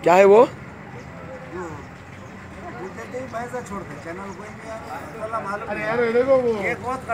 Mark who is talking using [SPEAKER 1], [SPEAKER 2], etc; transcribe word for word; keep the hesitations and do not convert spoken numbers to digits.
[SPEAKER 1] क्या है वो?
[SPEAKER 2] छोड़ दे चैनल कोई नहीं यार, मालूम
[SPEAKER 3] अरे यार देखो वो
[SPEAKER 2] ये बहुत